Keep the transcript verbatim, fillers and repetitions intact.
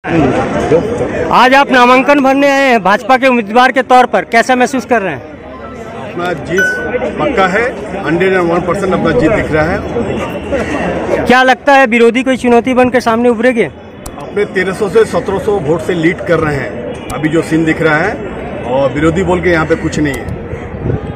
आज आप नामांकन भरने आए हैं भाजपा के उम्मीदवार के तौर पर, कैसा महसूस कर रहे हैं? अपना जीत पक्का है, हंड्रेड एंड वन परसेंट अपना जीत दिख रहा है। क्या लगता है विरोधी कोई चुनौती बन के सामने उभरेंगे? अपने तेरह सौ से सत्रह सौ वोट से लीड कर रहे हैं अभी जो सीन दिख रहा है, और विरोधी बोल के यहाँ पे कुछ नहीं है।